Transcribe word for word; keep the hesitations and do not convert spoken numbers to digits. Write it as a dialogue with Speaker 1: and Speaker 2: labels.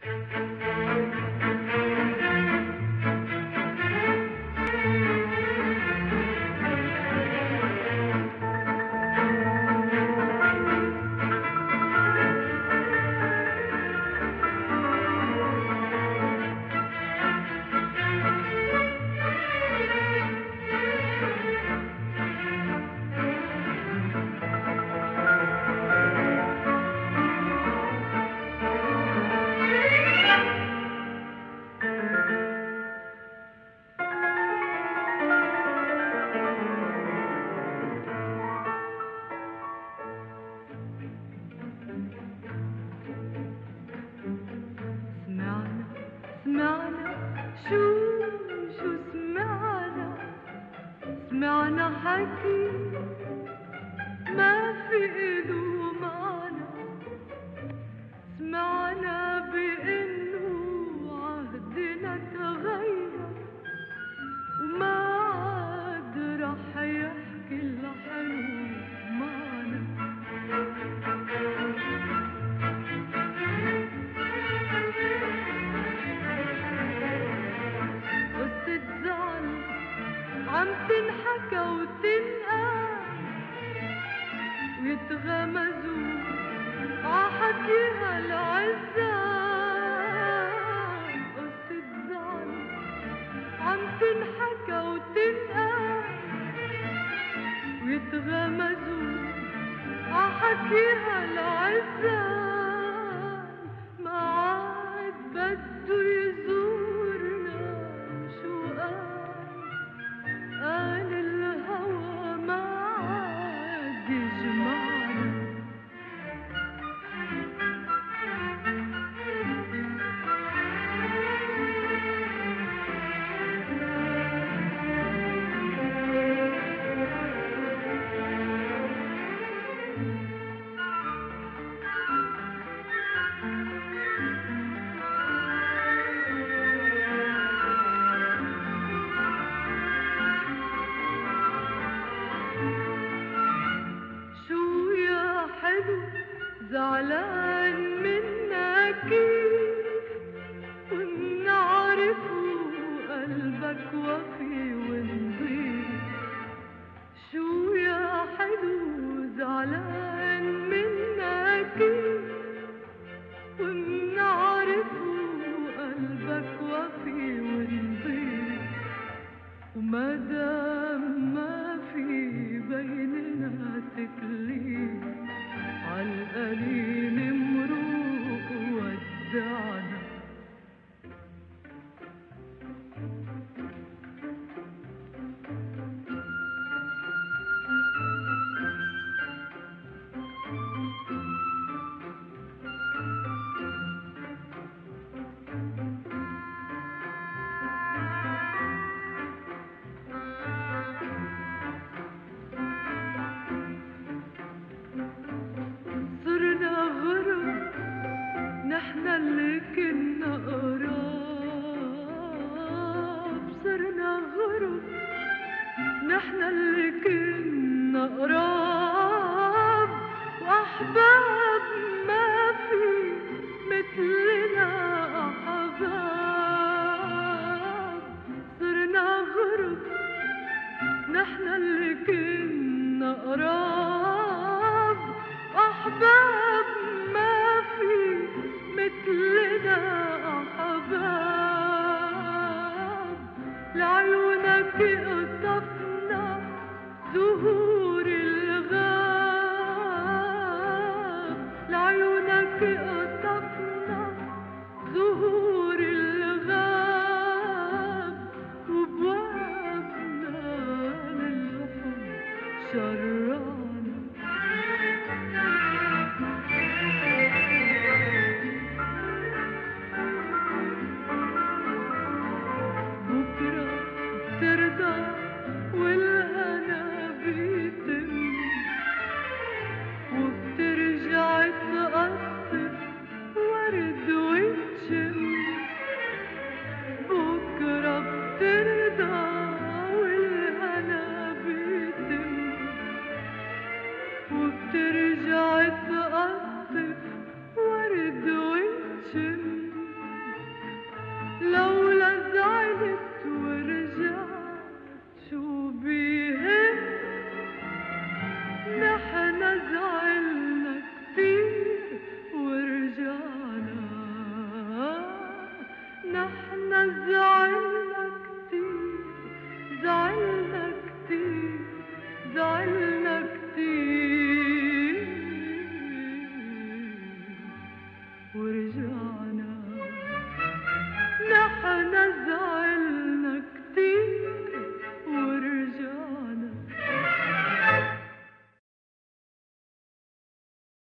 Speaker 1: سمعنا شو شو سمعنا سمعنا حكي ما في إله معنى سمعنا بإنه عهدنا تغير وما عاد رح يحكي الحلو معنا عم تنحكى وتنقال ويتغمزوا عحكيها العزال قصة زعل عم تنحكى وتنقال ويتغمزوا عحكيها العزال ما عاد بده يزورنا شو قال قال الهوى ما عاد يجمعنا زعلان منا كيف ونعرفه قلبك وفي ونضيف شو يا حلو زعلان منا كيف ونعرفه قلبك وفي ونضيف ومادام ما في بيننا تكليف عالقليل مروق ودعنا نحنا اللي كنا قراب صرنا غرب نحنا اللي كنا قراب وأحباب ما في مثلنا أحباب صرنا غرب نحنا اللي كنا قراب أحباب ما في مثلنا أحباب لعيونك قطفنا زهور الغاب لعيونك قطفنا زهور الغاب وبوابنا للحب شرانا ترضى والهنا بيتم وبترجع تقطف ورد وتشم أنا